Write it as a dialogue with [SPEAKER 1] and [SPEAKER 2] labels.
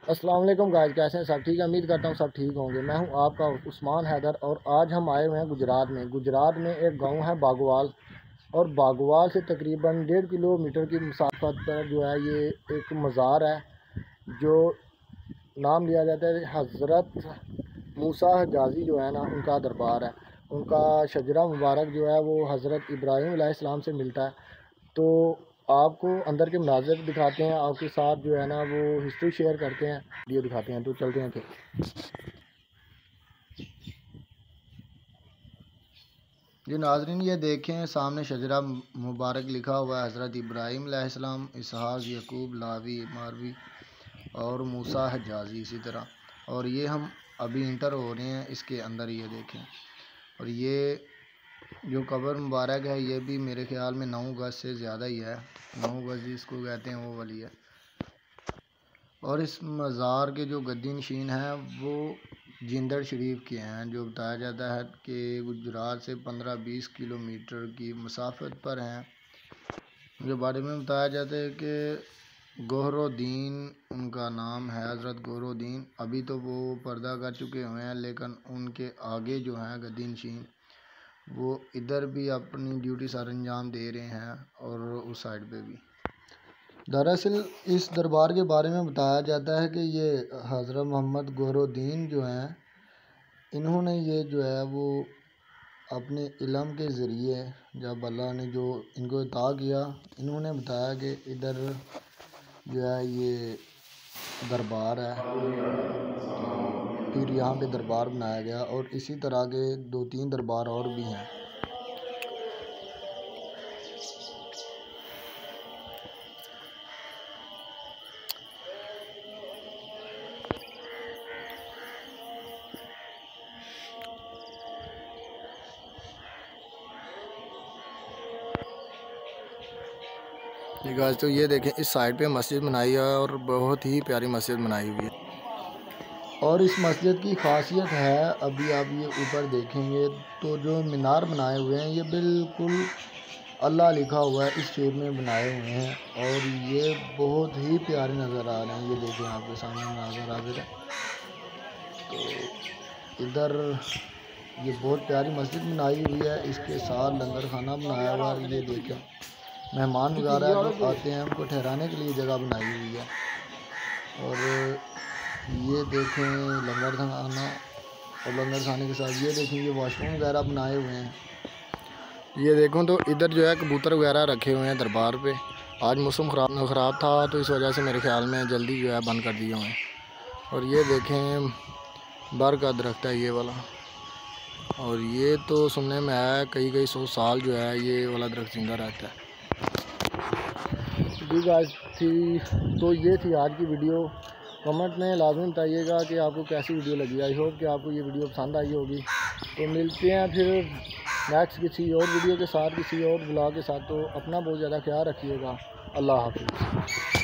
[SPEAKER 1] अस्सलाम वालेकुम गाइस, कैसे हैं सब? ठीक है, उम्मीद करता हूँ सब ठीक होंगे। मैं हूँ आपका उस्मान हैदर और आज हम आए हुए हैं गुजरात में एक गांव है बागवाल। और बागवाल से तकरीबन 1.5 किलोमीटर की मुसाफत पर जो है ये एक मज़ार है, जो नाम लिया जाता है हज़रत मूसा हजाजी जो है ना, उनका दरबार है। उनका शजरा मुबारक जो है वो हज़रत इब्राहीम अलैहिस्सलाम से मिलता है। तो आपको अंदर के मनाज़िर दिखाते हैं, आपके साथ जो है ना वो हिस्ट्री शेयर करते हैं, वीडियो दिखाते हैं। तो चलते हैं फिर। जी नाज़रीन, ये देखें सामने शजरा मुबारक लिखा हुआ है हज़रत इब्राहीम अलैहिस्सलाम, इसहाक़, यकूब, लावी, मारवी और मूसा हजाजी इसी तरह। और ये हम अभी इंटर हो रहे हैं इसके अंदर, ये देखें। और ये जो कब्र मुबारक है ये भी मेरे ख़्याल में 9 गज से ज़्यादा ही है, 9 गज जिसको कहते हैं वो वाली है। और इस मज़ार के जो गद्दी नशीन हैं वो जिंदड़ शरीफ के हैं, जो बताया जाता है कि गुजरात से 15-20 किलोमीटर की मसाफत पर हैं। जो बारे में बताया जाता है कि गोहरुद्दीन उनका नाम है, हज़रत गोहरुद्दीन। अभी तो वो पर्दा कर चुके हुए हैं, लेकिन उनके आगे जो हैं गद्दी नशीन वो इधर भी अपनी ड्यूटी सर अंजाम दे रहे हैं और उस साइड पे भी। दरअसल इस दरबार के बारे में बताया जाता है कि ये हज़रत मोहम्मद गोहरुद्दीन जो हैं, इन्होंने ये जो है वो अपने इल्म के ज़रिए, जब अल्लाह ने जो इनको अता किया, इन्होंने बताया कि इधर जो है ये दरबार है। तो फिर यहाँ पे दरबार बनाया गया और इसी तरह के 2-3 दरबार और भी हैं। ये गाइस, तो ये देखें इस साइड पे मस्जिद बनाई है और बहुत ही प्यारी मस्जिद बनाई हुई है। और इस मस्जिद की खासियत है, अभी आप ये ऊपर देखेंगे तो जो मीनार बनाए हुए हैं ये बिल्कुल अल्लाह लिखा हुआ है इस शेप में बनाए हुए हैं। और ये बहुत ही प्यारे नज़र आ रहे हैं। ये देखें आपके सामने नज़र आ रहा है। तो इधर ये बहुत प्यारी मस्जिद बनाई हुई है, इसके साथ लंगर खाना बनाया हुआ है। ये देखें मेहमान वगैरह जो आते हैं उनको ठहराने के लिए जगह बनाई हुई है। और ये देखें लंगर खाना, और लंगर खाने के साथ ये देखें ये वॉशरूम वगैरह बनाए हुए हैं। ये देखो तो इधर जो है कबूतर वगैरह रखे हुए हैं दरबार पे। आज मौसम ख़राब था तो इस वजह से मेरे ख्याल में जल्दी जो है बंद कर दिए हुए हैं। और ये देखें बर का दरख्त है ये वाला, और ये तो सुनने में आया कई 100 साल जो है ये वाला दरख्त जिंदा रहता है। जी गाइस, तो ये थी आज की वीडियो। कमेंट में लाजमी बताइएगा कि आपको कैसी वीडियो लगी। आई होप कि आपको ये वीडियो पसंद आई होगी। तो मिलते हैं फिर नेक्स्ट किसी और वीडियो के साथ, किसी और ब्लॉग के साथ। तो अपना बहुत ज़्यादा ख्याल रखिएगा। अल्लाह हाफिज़।